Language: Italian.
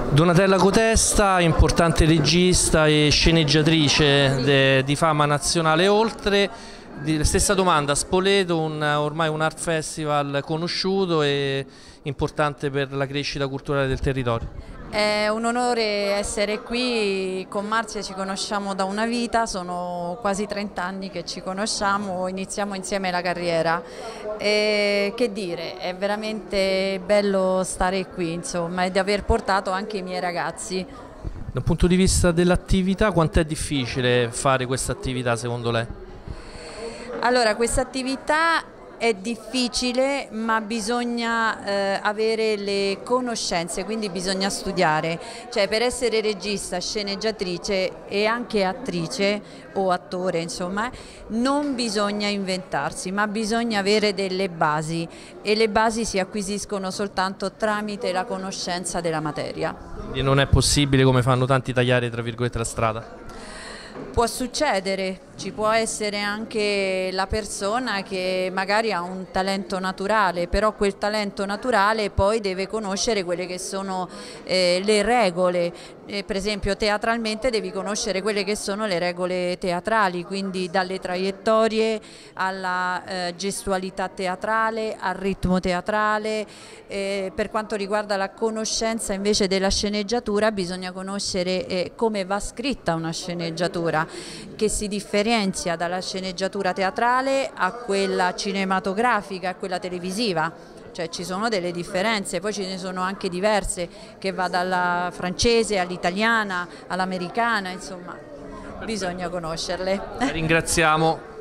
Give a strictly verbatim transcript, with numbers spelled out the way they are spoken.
Donatella Cotesta, importante regista e sceneggiatrice de, di fama nazionale e oltre. Di, stessa domanda, Spoleto, un, ormai un art festival conosciuto e importante per la crescita culturale del territorio. È un onore essere qui, con Marzia ci conosciamo da una vita, sono quasi trenta anni che ci conosciamo, iniziamo insieme la carriera. E che dire, è veramente bello stare qui, insomma, e di aver portato anche i miei ragazzi. Dal punto di vista dell'attività, quanto è difficile fare questa attività secondo lei? Allora, questa attività è difficile, ma bisogna eh, avere le conoscenze, quindi bisogna studiare. Cioè, per essere regista, sceneggiatrice e anche attrice o attore, insomma, non bisogna inventarsi, ma bisogna avere delle basi, e le basi si acquisiscono soltanto tramite la conoscenza della materia. Quindi non è possibile, come fanno tanti, tagliare tra virgolette la strada? Può succedere, ci può essere anche la persona che magari ha un talento naturale, però quel talento naturale poi deve conoscere quelle che sono eh, le regole, eh, per esempio teatralmente devi conoscere quelle che sono le regole teatrali, quindi dalle traiettorie alla eh, gestualità teatrale, al ritmo teatrale. Eh, per quanto riguarda la conoscenza invece della sceneggiatura, bisogna conoscere eh, come va scritta una sceneggiatura, che si differenzia dalla sceneggiatura teatrale a quella cinematografica, a quella televisiva. Cioè ci sono delle differenze, poi ce ne sono anche diverse, che va dalla francese all'italiana all'americana, insomma bisogna conoscerle. La ringraziamo.